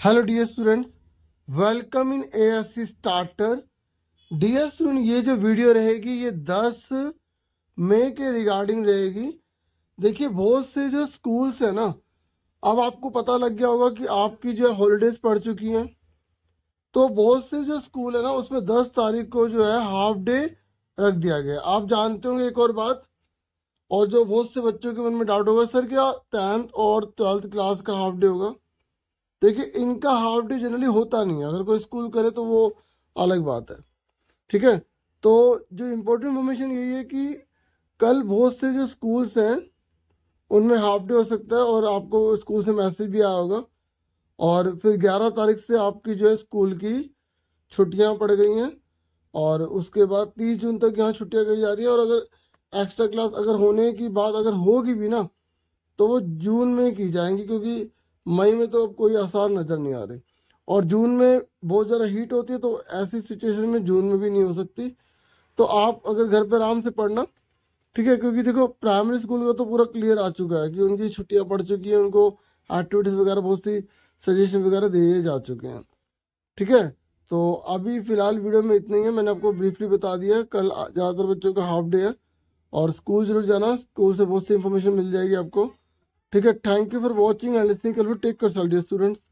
Hello dear students, welcome in ASC starter. Dear student, ये जो video रहेगी ये 10 मई के रिगार्डिंग रहेगी। देखिए, बहुत से जो स्कूल्स है ना, अब आपको पता लग गया होगा कि आपकी जो हॉलीडेज पड़ चुकी हैं। तो बहुत से जो स्कूल है ना, उसमें 10 तारीख को जो है हाफ डे रख दिया गया। आप जानते होंगे एक और बात, और जो बहुत से बच्चों के मन में डाउट होगा, सर क्या 10th और 12th क्लास का हाफ डे होगा? देखिए, इनका हाफ डे जनरली होता नहीं है। अगर कोई स्कूल करे तो वो अलग बात है, ठीक है। तो जो इम्पोर्टेंट इन्फॉर्मेशन यही है कि कल बहुत से जो स्कूल्स हैं उनमें हाफ डे हो सकता है, और आपको स्कूल से मैसेज भी आया होगा। और फिर 11 तारीख से आपकी जो है स्कूल की छुट्टियां पड़ गई हैं, और उसके बाद 30 जून तक यहाँ छुट्टियां गई जा रही हैं। और अगर एक्स्ट्रा क्लास अगर होने की बात अगर होगी भी ना, तो वो जून में की जाएंगी, क्योंकि मई में तो अब कोई आसार नज़र नहीं आ रही। और जून में बहुत ज़्यादा हीट होती है, तो ऐसी सिचुएशन में जून में भी नहीं हो सकती। तो आप अगर घर पर आराम से पढ़ना, ठीक है। क्योंकि देखो, प्राइमरी स्कूल का तो पूरा क्लियर आ चुका है कि उनकी छुट्टियां पड़ चुकी हैं, उनको एक्टिविटीज़ वगैरह बहुत सी सजेशन वगैरह दिए जा चुके हैं, ठीक है। तो अभी फ़िलहाल वीडियो में इतना ही है। मैंने आपको ब्रीफली बता दिया है, कल ज़्यादातर बच्चों का हाफ डे है, और स्कूल जरूर जाना, स्कूल से बहुत सी इंफॉर्मेशन मिल जाएगी आपको, ठीक है। Thank you for watching and listening. Take care students.